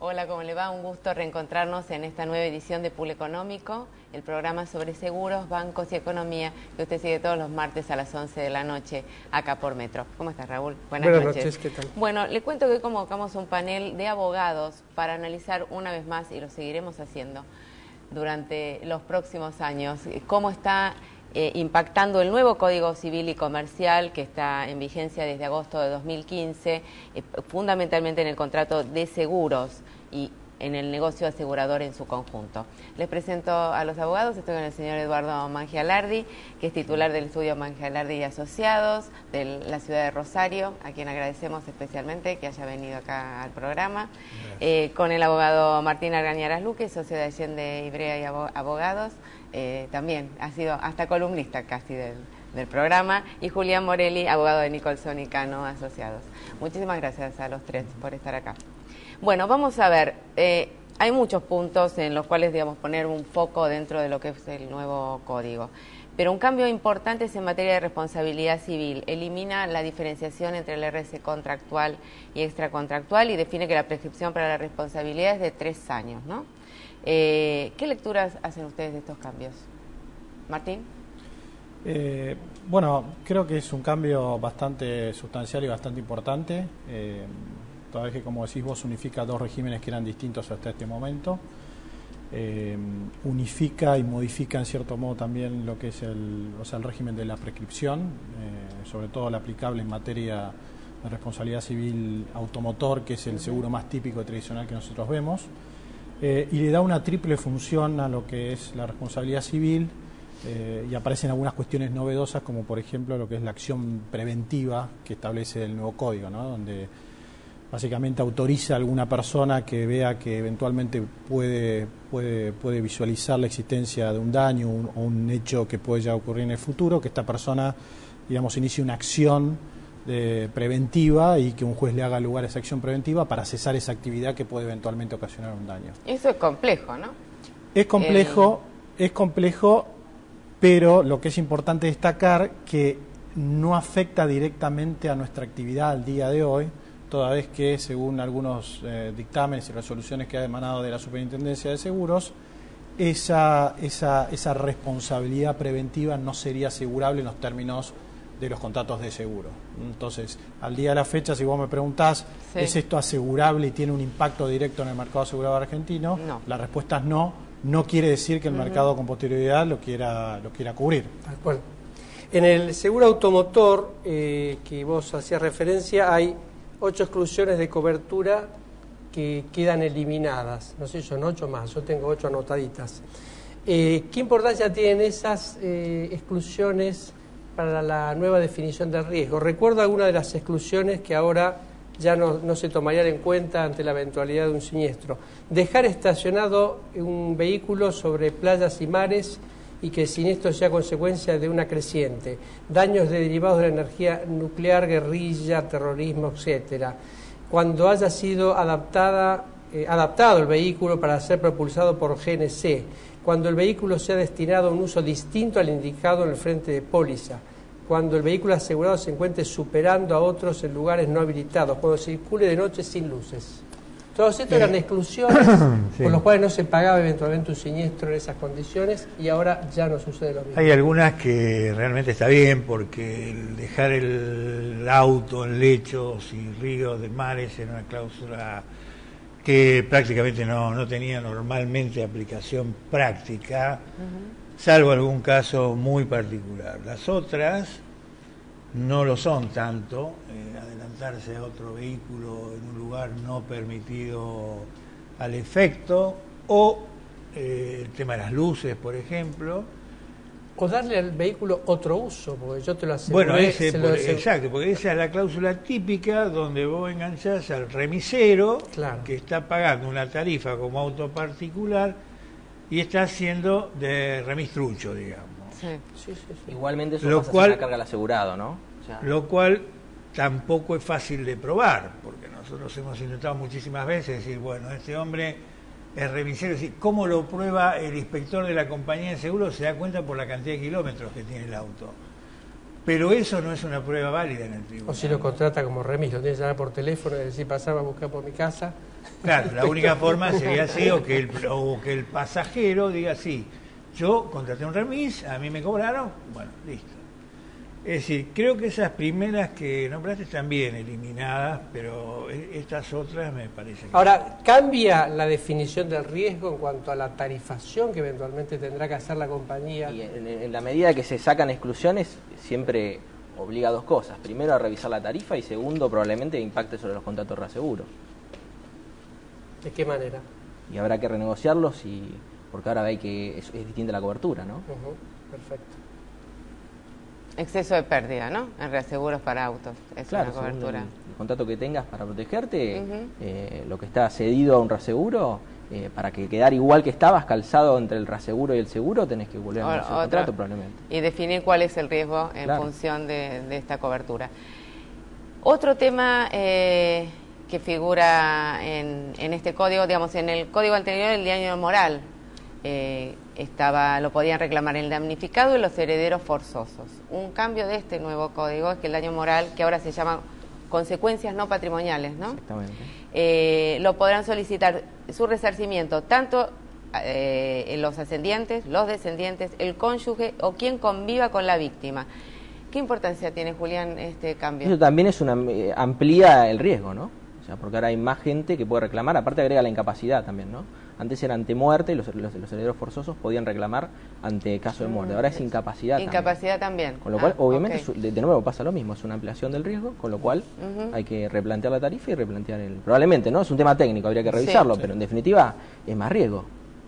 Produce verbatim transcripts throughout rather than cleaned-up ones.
Hola, ¿cómo le va? Un gusto reencontrarnos en esta nueva edición de Pool Económico, el programa sobre seguros, bancos y economía que usted sigue todos los martes a las once de la noche acá por Metro. ¿Cómo estás, Raúl? Buenas, Buenas noches. noches, ¿qué tal? Bueno, le cuento que hoy convocamos un panel de abogados para analizar una vez más, y lo seguiremos haciendo durante los próximos años, cómo está eh, impactando el nuevo Código Civil y Comercial que está en vigencia desde agosto de dos mil quince, eh, fundamentalmente en el contrato de seguros y en el negocio asegurador en su conjunto. Les presento a los abogados. Estoy con el señor Eduardo Mangialardi, que es titular del estudio Mangialardi y Asociados de la ciudad de Rosario, a quien agradecemos especialmente que haya venido acá al programa. Eh, con el abogado Martín Argañarás Luque, socio de Allende Ibrea y Abogados, eh, también ha sido hasta columnista casi del, del programa, y Julián Morelli, abogado de Nicholson y Cano Asociados. Muchísimas gracias a los tres por estar acá. Bueno, vamos a ver, eh, hay muchos puntos en los cuales, digamos, poner un foco dentro de lo que es el nuevo código, pero un cambio importante es en materia de responsabilidad civil. Elimina la diferenciación entre el R C contractual y extracontractual y define que la prescripción para la responsabilidad es de tres años, ¿no? Eh, ¿Qué lecturas hacen ustedes de estos cambios? Martín. Eh, bueno, creo que es un cambio bastante sustancial y bastante importante. Eh, toda vez que, como decís vos, unifica dos regímenes que eran distintos hasta este momento, eh, unifica y modifica en cierto modo también lo que es el, o sea, el régimen de la prescripción, eh, sobre todo el aplicable en materia de responsabilidad civil automotor, que es el seguro más típico y tradicional que nosotros vemos, eh, y le da una triple función a lo que es la responsabilidad civil, eh, y aparecen algunas cuestiones novedosas, como por ejemplo lo que es la acción preventiva que establece el nuevo código, ¿no? Donde básicamente autoriza a alguna persona que vea que eventualmente puede, puede, puede visualizar la existencia de un daño un, o un hecho que puede ya ocurrir en el futuro, que esta persona, digamos, inicie una acción de, preventiva, y que un juez le haga lugar a esa acción preventiva para cesar esa actividad que puede eventualmente ocasionar un daño. Eso es complejo, ¿no? Es complejo, eh... es complejo, pero lo que es importante destacar que no afecta directamente a nuestra actividad al día de hoy, toda vez que, según algunos eh, dictámenes y resoluciones que ha emanado de la Superintendencia de Seguros, esa, esa, esa responsabilidad preventiva no sería asegurable en los términos de los contratos de seguro. Entonces, al día de la fecha, si vos me preguntás, sí, ¿es esto asegurable y tiene un impacto directo en el mercado asegurador argentino? No. La respuesta es no. No quiere decir que el uh-huh. mercado con posterioridad lo quiera, lo quiera cubrir. Bueno, en el seguro automotor, eh, que vos hacías referencia, hay ocho exclusiones de cobertura que quedan eliminadas. No sé, son ocho más, yo tengo ocho anotaditas. Eh, ¿Qué importancia tienen esas eh, exclusiones para la nueva definición del riesgo? Recuerdo algunas de las exclusiones que ahora ya no, no se tomarían en cuenta ante la eventualidad de un siniestro. Dejar estacionado un vehículo sobre playas y mares y que el siniestro sea consecuencia de una creciente, daños derivados de la energía nuclear, guerrilla, terrorismo, etcétera. Cuando haya sido adaptada, eh, adaptado el vehículo para ser propulsado por G N C, cuando el vehículo sea destinado a un uso distinto al indicado en el frente de póliza, cuando el vehículo asegurado se encuentre superando a otros en lugares no habilitados, cuando circule de noche sin luces. Todos estos eran exclusiones sí. por los cuales no se pagaba eventualmente un siniestro en esas condiciones, y ahora ya no sucede lo mismo. Hay algunas que realmente está bien, porque el dejar el auto en lechos y ríos de mares era una cláusula que prácticamente no, no tenía normalmente aplicación práctica, uh-huh. salvo algún caso muy particular. Las otras no lo son tanto, eh, adelantarse a otro vehículo en un lugar no permitido al efecto, o eh, el tema de las luces, por ejemplo. O darle al vehículo otro uso, porque yo te lo aseguré. Bueno, ese, se por, lo aseguré. Exacto, porque esa es la cláusula típica donde vos enganchás al remisero, claro, que está pagando una tarifa como auto particular y está haciendo de remistrucho, digamos. Sí. Sí, sí, sí. Igualmente eso lo pasa cual, a la carga al asegurado, ¿no? O sea, lo cual tampoco es fácil de probar, porque nosotros hemos intentado muchísimas veces decir, bueno, este hombre es remisero, es decir, ¿cómo lo prueba el inspector de la compañía de seguros? Se da cuenta por la cantidad de kilómetros que tiene el auto. Pero eso no es una prueba válida en el tribunal. O si lo contrata como remis, lo tiene que llamar por teléfono y decir, pasaba a buscar por mi casa. Claro, la única forma sería así, o que el, o que el pasajero diga sí, yo contraté un remis, a mí me cobraron, bueno, listo. Es decir, creo que esas primeras que nombraste están bien eliminadas, pero estas otras me parece que... Ahora, ¿cambia la definición del riesgo en cuanto a la tarifación que eventualmente tendrá que hacer la compañía? Y en, en la medida que se sacan exclusiones, siempre obliga a dos cosas. Primero, a revisar la tarifa, y segundo, probablemente impacte sobre los contratos de reaseguro. ¿De qué manera? Y habrá que renegociarlos, y porque ahora ve que es, es distinta la cobertura, ¿no? Uh-huh. Perfecto. Exceso de pérdida, ¿no? En reaseguros para autos. Es Claro, una cobertura. El, el contrato que tengas para protegerte, Uh-huh. eh, lo que está cedido a un reaseguro, eh, para que quedar igual que estabas, calzado entre el reaseguro y el seguro, tenés que volver a negociar el contrato probablemente. Y definir cuál es el riesgo en Claro. función de, de esta cobertura. Otro tema eh, que figura en, en este código, digamos, en el código anterior, el daño moral, eh, estaba, lo podían reclamar el damnificado y los herederos forzosos. Un cambio de este nuevo código es que el daño moral, que ahora se llama consecuencias no patrimoniales, ¿no? Exactamente. Eh, lo podrán solicitar su resarcimiento tanto eh, los ascendientes, los descendientes, el cónyuge o quien conviva con la víctima. ¿Qué importancia tiene, Julián, este cambio? Eso también es una eh, amplía el riesgo, ¿no? O sea, porque ahora hay más gente que puede reclamar, aparte agrega la incapacidad también, ¿no? Antes era ante muerte, los, los, los herederos forzosos podían reclamar ante caso de muerte, ahora es incapacidad también. Incapacidad también. Con lo cual, Ah, obviamente, okay. de, de nuevo pasa lo mismo, es una ampliación del riesgo, con lo cual Uh-huh. hay que replantear la tarifa y replantear el... Probablemente, ¿no? Es un tema técnico, habría que revisarlo, Sí. pero en definitiva es más riesgo.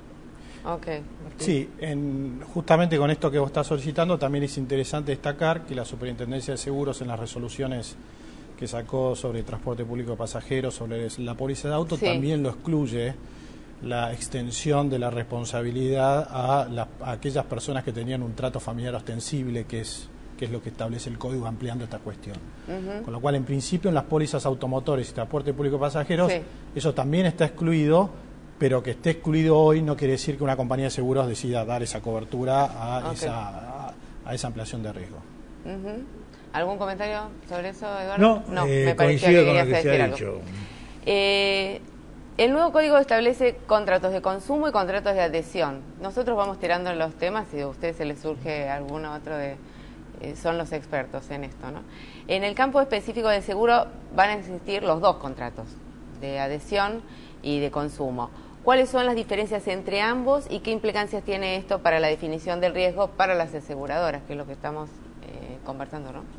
Okay. Sí, en, justamente con esto que vos estás solicitando, también es interesante destacar que la Superintendencia de Seguros, en las resoluciones que sacó sobre transporte público de pasajeros, sobre la póliza de auto, Sí. también lo excluye la extensión de la responsabilidad a, la, a aquellas personas que tenían un trato familiar ostensible, que es, que es lo que establece el código ampliando esta cuestión. Uh-huh. Con lo cual, en principio, en las pólizas automotores y transporte público de pasajeros, Sí. eso también está excluido, pero que esté excluido hoy no quiere decir que una compañía de seguros decida dar esa cobertura a, Okay. esa, a, a esa ampliación de riesgo. Uh-huh. ¿Algún comentario sobre eso, Eduardo? No, no eh, me parecía coincido que con lo querías que se decir ha algo. dicho. Eh, el nuevo código establece contratos de consumo y contratos de adhesión. Nosotros vamos tirando los temas y a ustedes se les surge alguno otro de... Eh, son los expertos en esto, ¿no? En el campo específico del seguro van a existir los dos contratos, de adhesión y de consumo. ¿Cuáles son las diferencias entre ambos y qué implicancias tiene esto para la definición del riesgo para las aseguradoras, que es lo que estamos eh, conversando, ¿no?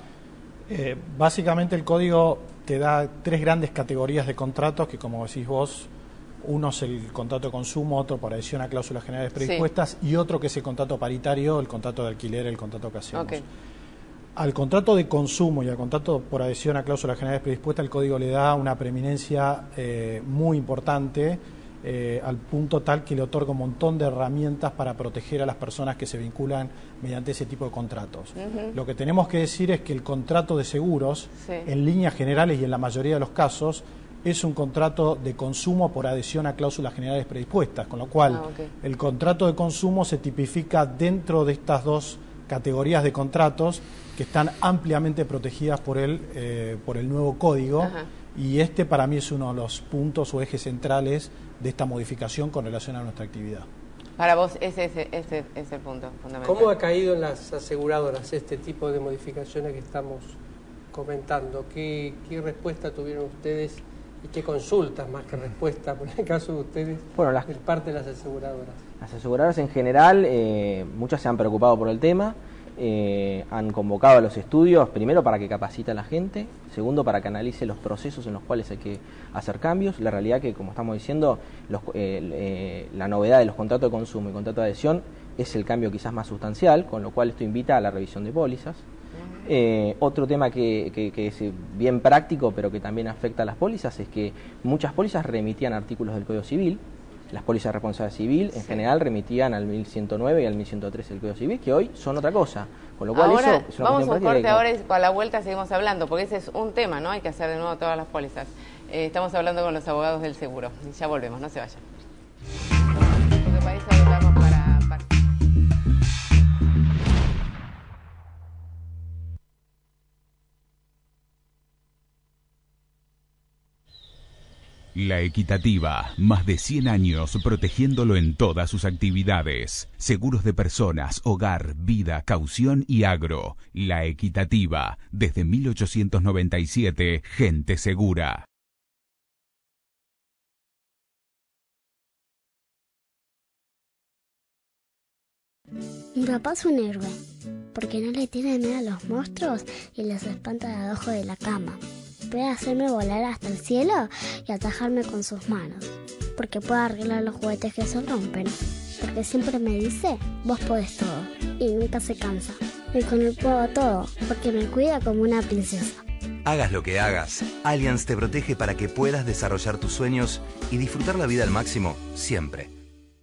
Eh, básicamente el código te da tres grandes categorías de contratos que, como decís vos, uno es el contrato de consumo, otro por adhesión a cláusulas generales predispuestas, sí. Y otro que es el contrato paritario, el contrato de alquiler, el contrato que hacemos. Okay. Al contrato de consumo y al contrato por adhesión a cláusulas generales predispuestas, el código le da una preeminencia eh, muy importante, eh, al punto tal que le otorga un montón de herramientas para proteger a las personas que se vinculan mediante ese tipo de contratos. Uh-huh. Lo que tenemos que decir es que el contrato de seguros, sí. En líneas generales y en la mayoría de los casos, es un contrato de consumo por adhesión a cláusulas generales predispuestas, con lo cual ah, okay. El contrato de consumo se tipifica dentro de estas dos categorías de contratos que están ampliamente protegidas por el, eh, por el nuevo código. Ajá. Y este para mí es uno de los puntos o ejes centrales de esta modificación con relación a nuestra actividad. Para vos ese es ese, ese, ese el punto fundamental. ¿Cómo ha caído en las aseguradoras este tipo de modificaciones que estamos comentando? ¿Qué, qué respuesta tuvieron ustedes y qué consultas más que respuesta, por el caso de ustedes, bueno, las, de parte de las aseguradoras? Las aseguradoras en general, eh, muchas se han preocupado por el tema, eh, han convocado a los estudios, primero para que capacite a la gente, segundo para que analice los procesos en los cuales hay que hacer cambios. La realidad que, como estamos diciendo, los, eh, eh, la novedad de los contratos de consumo y contratos de adhesión es el cambio quizás más sustancial, con lo cual esto invita a la revisión de pólizas. Eh, otro tema que, que, que es bien práctico, pero que también afecta a las pólizas, es que muchas pólizas remitían artículos del Código Civil. Las pólizas de responsabilidad civil en sí. general remitían al mil ciento nueve y al mil ciento trece del Código Civil, que hoy son otra cosa. Con lo cual ahora, eso es una vamos a un corte que... ahora y a la vuelta seguimos hablando, porque ese es un tema, ¿no? Hay que hacer de nuevo todas las pólizas. Eh, estamos hablando con los abogados del seguro. Ya volvemos, no se vayan. Porque para eso hablamos para... para... La Equitativa, más de cien años protegiéndolo en todas sus actividades. Seguros de personas, hogar, vida, caución y agro. La Equitativa, desde mil ochocientos noventa y siete, gente segura. Mi papá es un héroe, porque no le tiene miedo a los monstruos y los espanta de abajo de la cama. Puede hacerme volar hasta el cielo y atajarme con sus manos, porque puede arreglar los juguetes que se rompen, porque siempre me dice, vos podés todo, y nunca se cansa. Y con él puedo todo, porque me cuida como una princesa. Hagas lo que hagas, Allianz te protege para que puedas desarrollar tus sueños y disfrutar la vida al máximo siempre.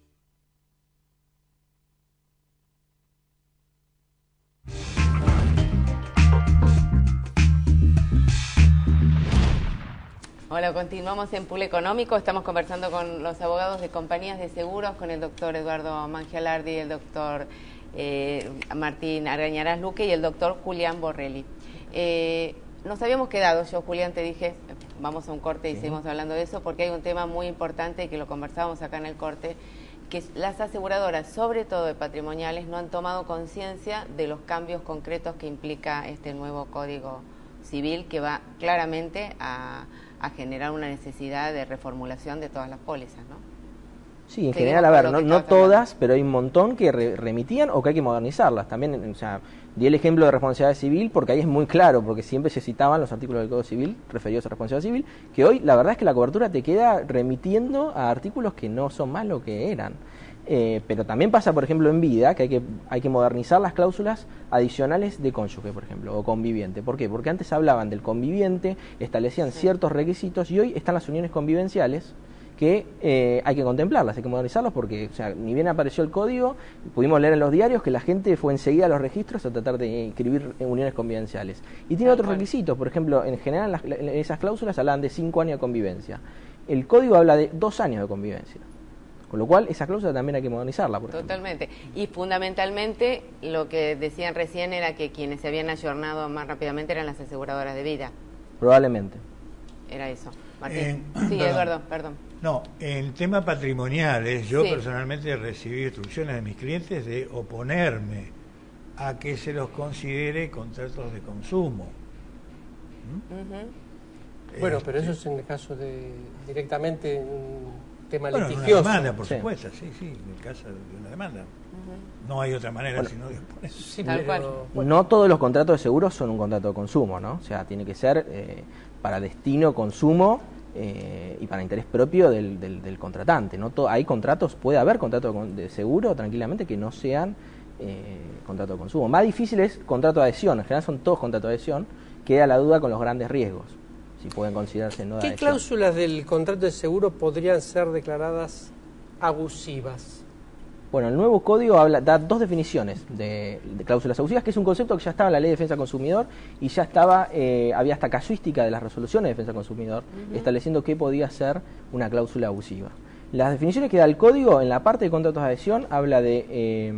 Hola, continuamos en Pool Económico. Estamos conversando con los abogados de compañías de seguros, con el doctor Eduardo Mangialardi, el doctor eh, Martín Argañarás Luque y el doctor Julián Borrelli. Eh, nos habíamos quedado, yo Julián te dije, vamos a un corte y sí. seguimos hablando de eso, porque hay un tema muy importante que lo conversábamos acá en el corte, que las aseguradoras, sobre todo de patrimoniales, no han tomado conciencia de los cambios concretos que implica este nuevo Código Civil, que va claramente a... a generar una necesidad de reformulación de todas las pólizas, ¿no? Sí, en general, a ver, no, no todas, pero hay un montón que re remitían o que hay que modernizarlas. También, o sea, di el ejemplo de responsabilidad civil porque ahí es muy claro, porque siempre se citaban los artículos del Código Civil referidos a responsabilidad civil, que hoy la verdad es que la cobertura te queda remitiendo a artículos que no son más lo que eran. Eh, pero también pasa, por ejemplo, en vida, que hay que hay que modernizar las cláusulas adicionales de cónyuge, por ejemplo, o conviviente. ¿Por qué? Porque antes hablaban del conviviente, establecían sí. ciertos requisitos, y hoy están las uniones convivenciales, que eh, hay que contemplarlas, hay que modernizarlas, porque, o sea, ni bien apareció el código, pudimos leer en los diarios que la gente fue enseguida a los registros a tratar de inscribir uniones convivenciales. Y tiene otros requisitos, por ejemplo, en general las, esas cláusulas hablan de cinco años de convivencia. El código habla de dos años de convivencia. Con lo cual, esa cláusula también hay que modernizarla. Por Totalmente. Ejemplo. Y fundamentalmente, lo que decían recién era que quienes se habían ayornado más rápidamente eran las aseguradoras de vida. Probablemente. Era eso. Martín. Eh, sí, perdón. Eduardo, perdón. No, en temas patrimoniales, yo sí. personalmente recibí instrucciones de mis clientes de oponerme a que se los considere contratos de consumo. ¿Mm? Uh-huh. Bueno, pero eso es en el caso de directamente un tema bueno, litigioso. Una demanda, por sí. supuesto, sí, sí, en el caso de una demanda. Uh-huh. No hay otra manera bueno, sino de oponerse. Sí, Tal cual. Bueno. No todos los contratos de seguros son un contrato de consumo, ¿no? O sea, tiene que ser eh, para destino, consumo eh, y para interés propio del, del, del contratante. No to- hay contratos, puede haber contratos de seguro tranquilamente que no sean eh, contrato de consumo. Más difícil es contrato de adhesión, en general son todos contratos de adhesión, queda la duda con los grandes riesgos. Si pueden considerarse no de ¿Qué adhesión. cláusulas del contrato de seguro podrían ser declaradas abusivas? Bueno, el nuevo código habla, da dos definiciones de, de cláusulas abusivas, que es un concepto que ya estaba en la Ley de Defensa del Consumidor y ya estaba, eh, había hasta casuística de las resoluciones de defensa del consumidor, uh-huh. estableciendo qué podía ser una cláusula abusiva. Las definiciones que da el código, en la parte de contratos de adhesión, habla de, eh,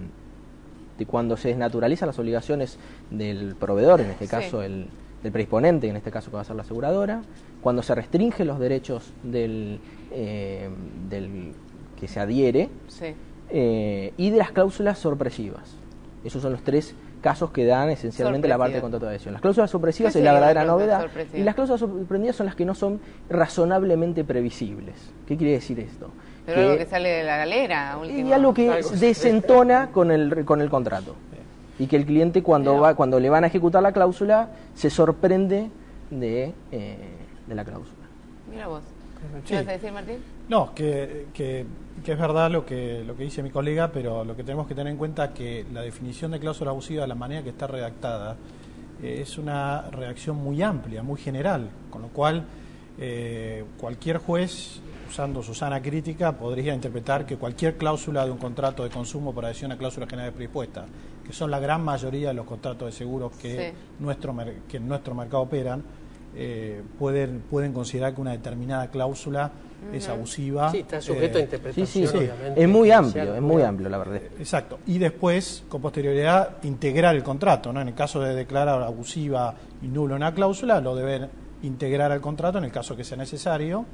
de cuando se desnaturalizan las obligaciones del proveedor, en este caso sí. el... del predisponente, en este caso que va a ser la aseguradora, cuando se restringen los derechos del, eh, del que se adhiere, sí. eh, y de las cláusulas sorpresivas. Esos son los tres casos que dan esencialmente Sorpresiva. La parte de contrato de adhesión. Las cláusulas sorpresivas es la verdadera novedad, sorpresiva? Y las cláusulas sorprendidas son las que no son razonablemente previsibles. ¿Qué quiere decir esto? Pero que, algo que sale de la galera. Y algo que algo desentona con el, con el contrato. Y que el cliente cuando va cuando le van a ejecutar la cláusula se sorprende de, eh, de la cláusula. Mira vos. Sí. ¿Qué vas a decir, Martín? No, que, que, que es verdad lo que, lo que dice mi colega, pero lo que tenemos que tener en cuenta es que la definición de cláusula abusiva, de la manera que está redactada, eh, es una redacción muy amplia, muy general, con lo cual eh, cualquier juez, usando su sana crítica, podría interpretar que cualquier cláusula de un contrato de consumo por adhesión a cláusulas generales predispuestas, que son la gran mayoría de los contratos de seguros que, sí. nuestro, que en nuestro mercado operan, eh, pueden, pueden considerar que una determinada cláusula uh-huh. es abusiva. Sí, está sujeto eh, a interpretación, sí, sí, sí. obviamente. Es muy amplio, es muy amplio, la verdad. Exacto. Y después, con posterioridad, integrar el contrato, ¿no? En el caso de declarar abusiva y nulo una cláusula, lo deben integrar al contrato en el caso que sea necesario.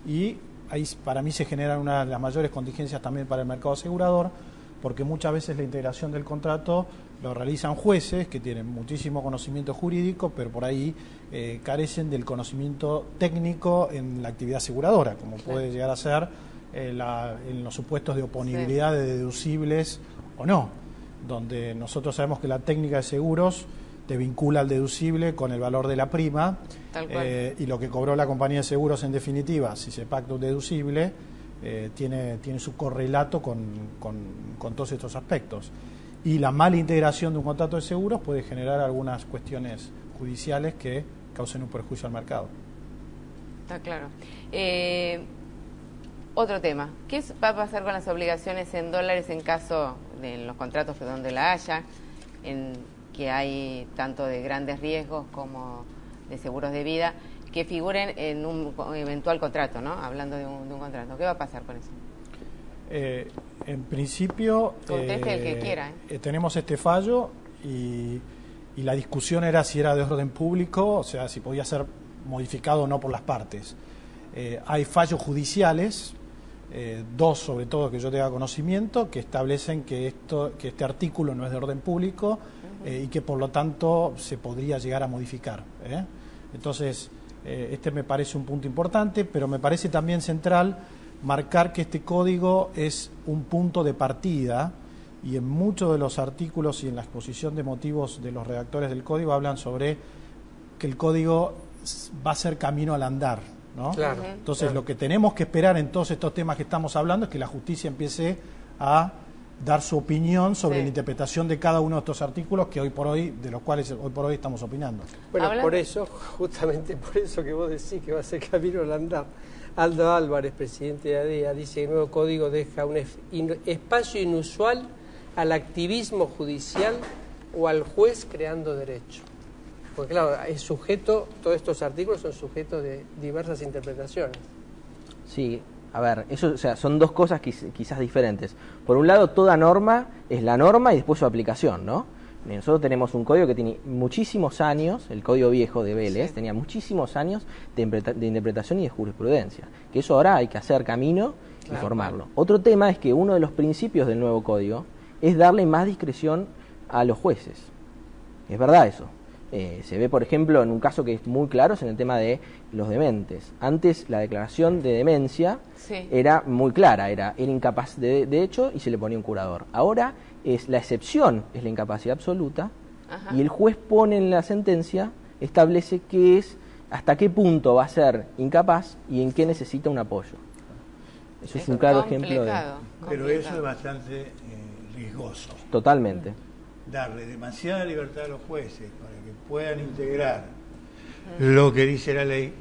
y ahí para mí se generan una de las mayores contingencias también para el mercado asegurador, porque muchas veces la integración del contrato lo realizan jueces que tienen muchísimo conocimiento jurídico, pero por ahí eh, carecen del conocimiento técnico en la actividad aseguradora, como claro. puede llegar a ser eh, la, en los supuestos de oponibilidad sí. de deducibles o no, donde nosotros sabemos que la técnica de seguros te vincula al deducible con el valor de la prima, eh, y lo que cobró la compañía de seguros en definitiva, si se pacta un deducible, eh, tiene, tiene su correlato con, con, con todos estos aspectos. Y la mala integración de un contrato de seguros puede generar algunas cuestiones judiciales que causen un perjuicio al mercado. Está claro. Eh, otro tema, ¿qué va a pasar con las obligaciones en dólares en caso de los contratos donde la haya, en que hay tanto de grandes riesgos como de seguros de vida, que figuren en un eventual contrato, ¿no? Hablando de un, de un contrato, ¿qué va a pasar con eso? Eh, en principio, Conteste eh, el que quiera, ¿eh? Eh, tenemos este fallo y, y la discusión era si era de orden público, o sea, si podía ser modificado o no por las partes. Eh, hay fallos judiciales, eh, dos sobre todo que yo tenga conocimiento, que establecen que, esto, que este artículo no es de orden público uh-huh. eh, y que por lo tanto se podría llegar a modificar, ¿eh? Entonces, eh, este me parece un punto importante, pero me parece también central marcar que este código es un punto de partida, y en muchos de los artículos y en la exposición de motivos de los redactores del código hablan sobre que el código va a ser camino al andar, ¿no? Claro, Entonces claro. lo que tenemos que esperar en todos estos temas que estamos hablando es que la justicia empiece a dar su opinión sobre sí. la interpretación de cada uno de estos artículos que hoy por hoy, de los cuales hoy por hoy estamos opinando. Bueno, ¿Hablan? por eso, justamente por eso que vos decís que va a ser camino al andar. Aldo Álvarez, presidente de ADEA, dice que el nuevo código deja un espacio inusual al activismo judicial o al juez creando derecho. Porque claro, es sujeto, todos estos artículos son sujetos de diversas interpretaciones. Sí, a ver, eso, o sea, son dos cosas quiz, quizás diferentes. Por un lado, toda norma es la norma y después su aplicación, ¿no? Nosotros tenemos un código que tiene muchísimos años, el código viejo de Vélez, sí. tenía muchísimos años de, de interpretación y de jurisprudencia, que eso ahora hay que hacer camino claro. y formarlo. Otro tema es que uno de los principios del nuevo código es darle más discreción a los jueces. Es verdad eso. Eh, se ve, por ejemplo, en un caso que es muy claro, es en el tema de los dementes. Antes la declaración de demencia sí. era muy clara, era, era incapaz de, de hecho y se le ponía un curador. Ahora es la excepción, es la incapacidad absoluta, Ajá. y el juez pone en la sentencia, establece qué es, hasta qué punto va a ser incapaz y en qué necesita un apoyo. Eso es, es un claro ejemplo de... Pero eso es bastante eh, riesgoso. Totalmente. Darle demasiada libertad a los jueces para que puedan integrar lo que dice la ley,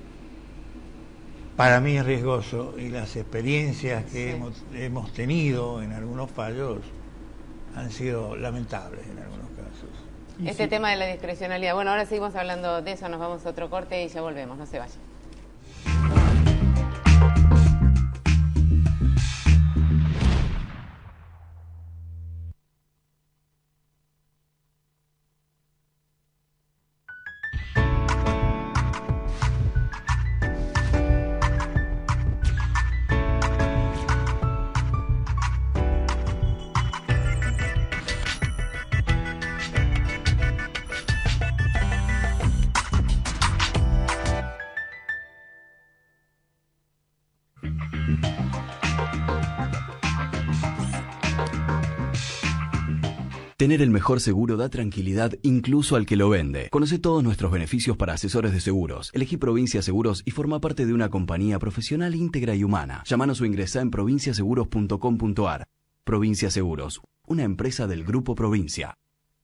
para mí es riesgoso, y las experiencias que sí. hemos, hemos tenido en algunos fallos han sido lamentables en algunos casos. Este sí. tema de la discrecionalidad. Bueno, ahora seguimos hablando de eso, nos vamos a otro corte y ya volvemos, no se vayan. Tener el mejor seguro da tranquilidad incluso al que lo vende. Conoce todos nuestros beneficios para asesores de seguros. Elegí Provincia Seguros y forma parte de una compañía profesional, íntegra y humana. Llámanos o ingresá en provincia seguros punto com punto ar. Provincia Seguros, una empresa del Grupo Provincia.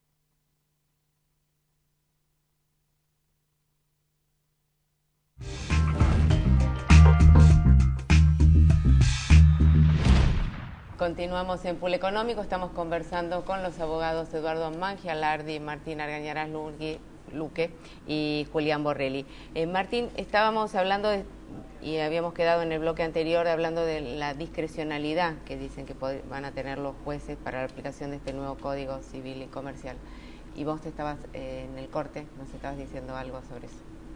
Continuamos en Pool Económico, estamos conversando con los abogados Eduardo Mangialardi, Martín Argañarás Luque y Julián Borrelli. Eh, Martín, estábamos hablando de, y habíamos quedado en el bloque anterior hablando de la discrecionalidad que dicen que van a tener los jueces para la aplicación de este nuevo Código Civil y Comercial. Y vos te estabas eh, en el corte, nos estabas diciendo algo sobre eso.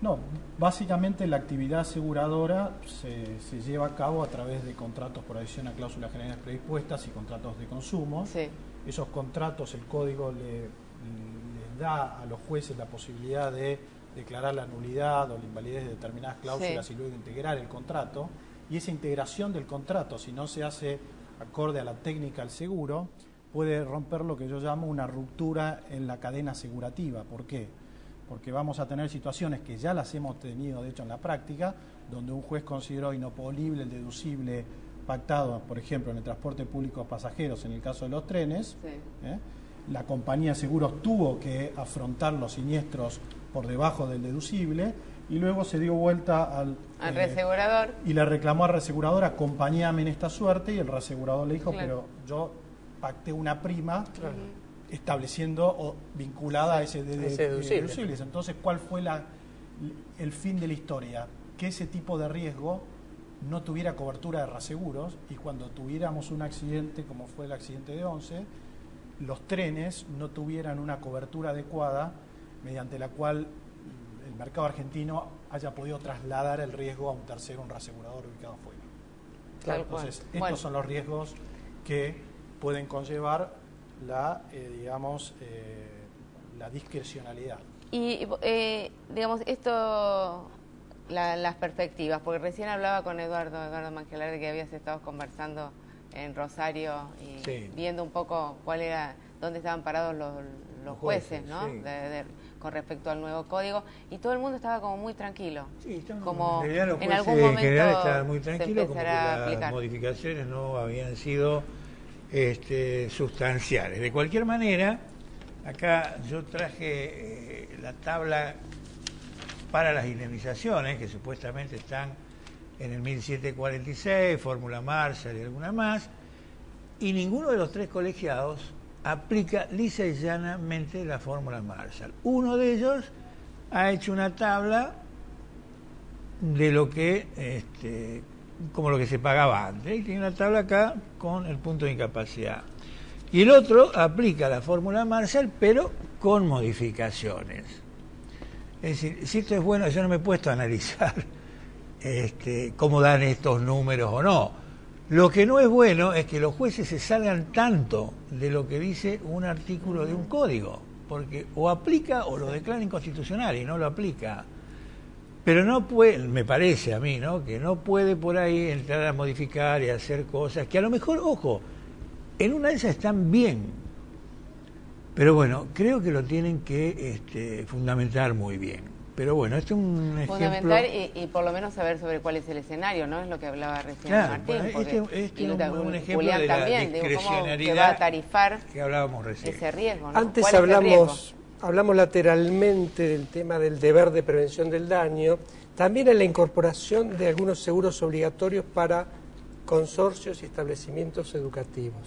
No, básicamente la actividad aseguradora se, se lleva a cabo a través de contratos por adhesión a cláusulas generales predispuestas y contratos de consumo. Sí. Esos contratos, el código le, les da a los jueces la posibilidad de declarar la nulidad o la invalidez de determinadas cláusulas, sí, y luego integrar el contrato. Y esa integración del contrato, si no se hace acorde a la técnica del seguro, puede romper lo que yo llamo una ruptura en la cadena asegurativa. ¿Por qué? Porque vamos a tener situaciones que ya las hemos tenido, de hecho, en la práctica, donde un juez consideró inoponible el deducible pactado, por ejemplo, en el transporte público de pasajeros, en el caso de los trenes. Sí. ¿eh? La compañía de seguros tuvo que afrontar los siniestros por debajo del deducible y luego se dio vuelta al, al eh, reasegurador y le reclamó al reasegurador: acompáñame en esta suerte, y el reasegurador le dijo, claro, pero yo pacté una prima, claro, estableciendo o vinculada a ese, de, de, ese deducible. deducibles. Entonces, ¿cuál fue la, el fin de la historia? Que ese tipo de riesgo no tuviera cobertura de reaseguros, y cuando tuviéramos un accidente como fue el accidente de Once, los trenes no tuvieran una cobertura adecuada mediante la cual el mercado argentino haya podido trasladar el riesgo a un tercero, un reasegurador ubicado afuera. Claro, entonces, estos bueno. son los riesgos que pueden conllevar la, eh, digamos, eh, la discrecionalidad. Y, eh, digamos, esto, la, las perspectivas, porque recién hablaba con Eduardo, Eduardo Mangelar, de que habías estado conversando en Rosario y sí. viendo un poco cuál era, dónde estaban parados los, los jueces, jueces, ¿no? Sí. De, de, con respecto al nuevo código, y todo el mundo estaba como muy tranquilo. Sí, estamos, como en, los en algún momento en general estaban muy tranquilos, como que las aplicar. modificaciones no habían sido este, sustanciales. De cualquier manera, acá yo traje eh, la tabla para las indemnizaciones, que supuestamente están en el mil setecientos cuarenta y seis, Fórmula Marshall y alguna más, y ninguno de los tres colegiados aplica lisa y llanamente la fórmula Marshall. Uno de ellos ha hecho una tabla de lo que, este, como lo que se pagaba antes, y tiene una tabla acá con el punto de incapacidad. Y el otro aplica la fórmula Marshall, pero con modificaciones. Es decir, si esto es bueno, yo no me he puesto a analizar este, cómo dan estos números o no. Lo que no es bueno es que los jueces se salgan tanto de lo que dice un artículo de un código, porque o aplica o lo declara inconstitucional y no lo aplica. Pero no puede, me parece a mí, ¿no?, que no puede por ahí entrar a modificar y hacer cosas que a lo mejor, ojo, en una de esas están bien, pero bueno, creo que lo tienen que este, fundamentar muy bien. Pero bueno, este es un ejemplo... Fundamental y, y por lo menos saber sobre cuál es el escenario, ¿no? Es lo que hablaba recién claro, Martín. Bueno, este este es un, un ejemplo Julián de la también, discrecionalidad digo, ¿cómo se va a tarifar que hablábamos recién. ese riesgo, ¿no? Antes hablamos, hablamos lateralmente del tema del deber de prevención del daño, también en la incorporación de algunos seguros obligatorios para consorcios y establecimientos educativos.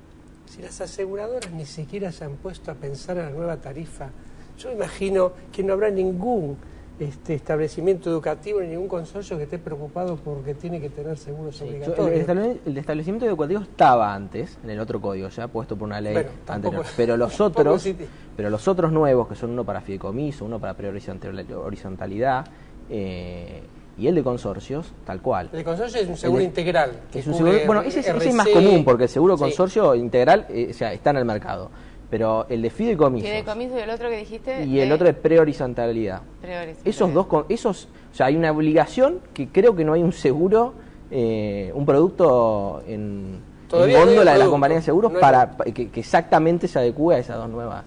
Si las aseguradoras ni siquiera se han puesto a pensar en la nueva tarifa, yo imagino que no habrá ningún este, establecimiento educativo ni ningún consorcio que esté preocupado porque tiene que tener seguros sí, obligatorios. El, el establecimiento educativo estaba antes, en el otro código, ya puesto por una ley bueno, anterior. Pero los otros, sí. pero los otros nuevos, que son uno para fideicomiso, uno para prehorizontalidad, eh, y el de consorcios, tal cual. El de consorcio es un seguro de, integral. Es un seguro, bueno, ese, ese es más común, porque el seguro consorcio sí. integral eh, o sea, está en el mercado. Pero el de fideicomiso. Fideicomiso y el otro que dijiste. Y el otro de prehorizontalidad. Esos dos, esos, o sea, hay una obligación que creo que no hay un seguro, eh, un producto en, en góndola de la compañía de seguros no para que, que exactamente se adecue a esas dos nuevas.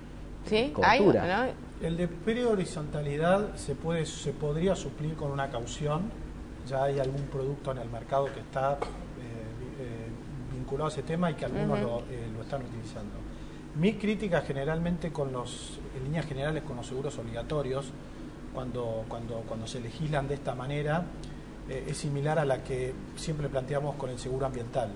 Sí, hay, ¿no? El de prehorizontalidad se puede, se podría suplir con una caución. Ya hay algún producto en el mercado que está eh, eh, vinculado a ese tema y que algunos uh-huh. lo, eh, lo están utilizando. Mi crítica generalmente con los, en líneas generales con los seguros obligatorios, cuando, cuando, cuando se legislan de esta manera, eh, es similar a la que siempre planteamos con el seguro ambiental,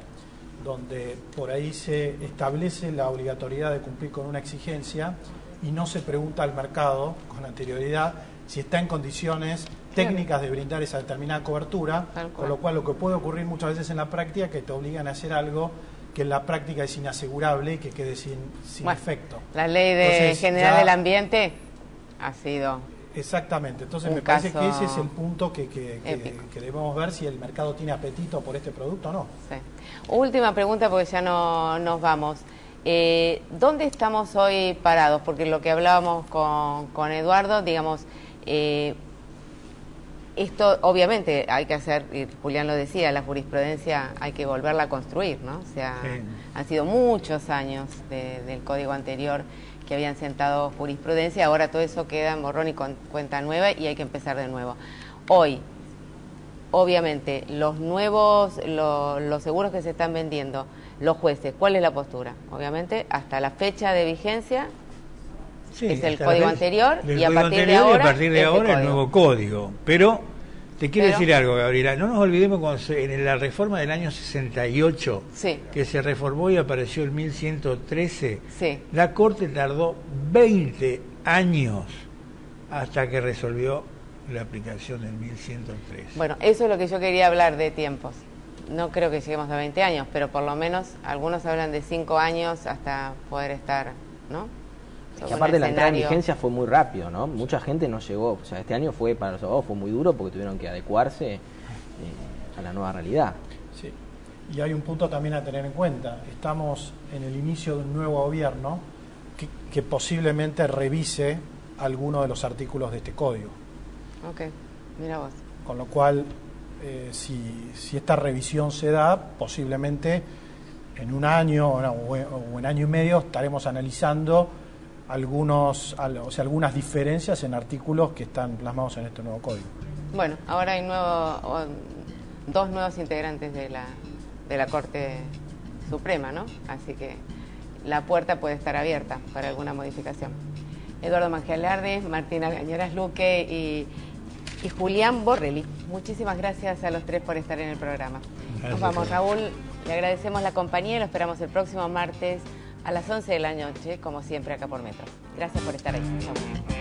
donde por ahí se establece la obligatoriedad de cumplir con una exigencia y no se pregunta al mercado con anterioridad si está en condiciones técnicas de brindar esa determinada cobertura, con lo cual lo que puede ocurrir muchas veces en la práctica es que te obligan a hacer algo que en la práctica es inasegurable y que quede sin, sin bueno, efecto. La ley de Entonces, general ya, del ambiente ha sido Exactamente, entonces me parece que ese es el punto que, que, que, que debemos ver si el mercado tiene apetito por este producto o no. Sí. Última pregunta porque ya no nos vamos. Eh, ¿Dónde estamos hoy parados? Porque lo que hablábamos con, con Eduardo, digamos, eh, esto obviamente hay que hacer, y Julián lo decía, la jurisprudencia hay que volverla a construir, ¿no? O sea, sí. Han sido muchos años de, del código anterior que habían sentado jurisprudencia, ahora todo eso queda en borrón y con cuenta nueva y hay que empezar de nuevo. Hoy, obviamente, los nuevos, lo, los seguros que se están vendiendo, los jueces, ¿cuál es la postura? Obviamente, hasta la fecha de vigencia sí, es el código anterior y a partir de ahora, a partir de ahora el nuevo código. Pero te quiero Pero, decir algo, Gabriela, no nos olvidemos cuando se, en la reforma del año sesenta y ocho, sí. que se reformó y apareció el mil ciento trece, sí. la Corte tardó veinte años hasta que resolvió la aplicación del mil ciento trece. Bueno, eso es lo que yo quería hablar de tiempos. No creo que lleguemos a veinte años, pero por lo menos algunos hablan de cinco años hasta poder estar, ¿no? Que aparte la entrada en vigencia fue muy rápido, ¿no? Mucha gente no llegó, o sea, este año fue para los abogados fue muy duro porque tuvieron que adecuarse eh, a la nueva realidad. Sí, y hay un punto también a tener en cuenta. Estamos en el inicio de un nuevo gobierno que, que posiblemente revise algunos de los artículos de este código. Ok, mira vos. Con lo cual, eh, si, si esta revisión se da, posiblemente en un año o, no, o en año y medio estaremos analizando algunos, o sea, algunas diferencias en artículos que están plasmados en este nuevo código. Bueno, ahora hay nuevo, dos nuevos integrantes de la, de la Corte Suprema, ¿no? Así que la puerta puede estar abierta para alguna modificación. Eduardo Mangialardi, Martina Gañeras Luque y, y Julián Borrelli. Muchísimas gracias a los tres por estar en el programa. Gracias. Nos vamos, Raúl. Le agradecemos la compañía y lo esperamos el próximo martes a las once de la noche, como siempre, acá por Metro. Gracias por estar ahí. Chau.